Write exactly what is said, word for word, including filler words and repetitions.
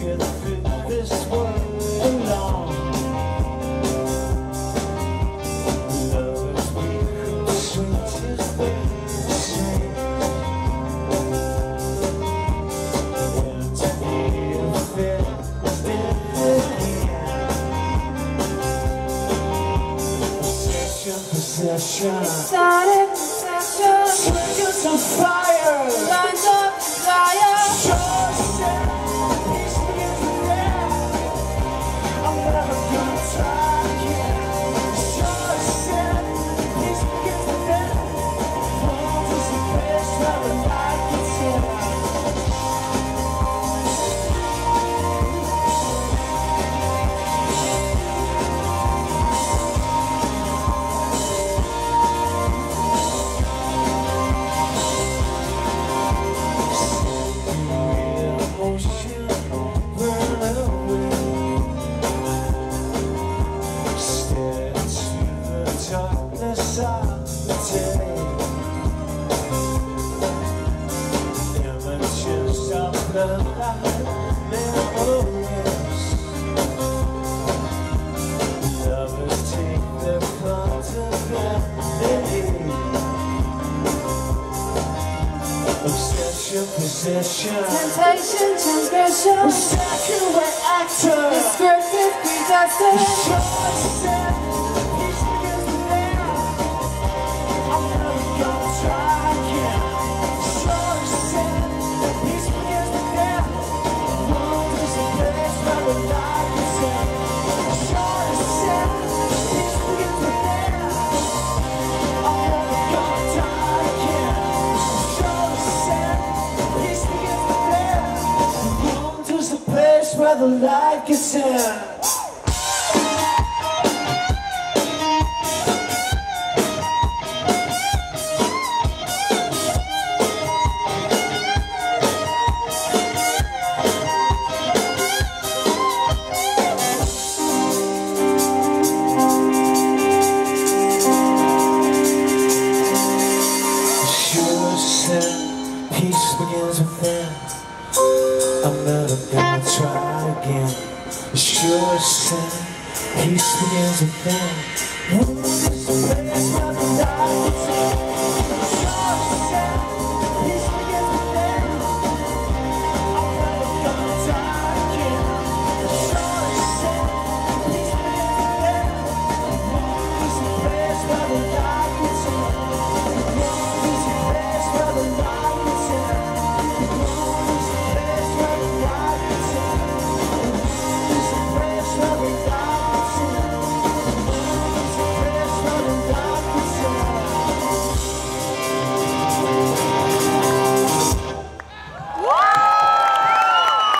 get through this world alone. Love is weak, sweetest thing to say. And to me you feel different here. Possession, possession, Exotic possession, triggers of fire, lines of desire. Darkness of the day, images of the light, memories. Lovers take their contemplate. Obsession, possession, Temptation, transgression, second-rate actor, descriptive, predestined. Where the light gets in. Sure said, peace begins within. I'm never gonna try again. Sure said, peace begins within. This place where the light is in.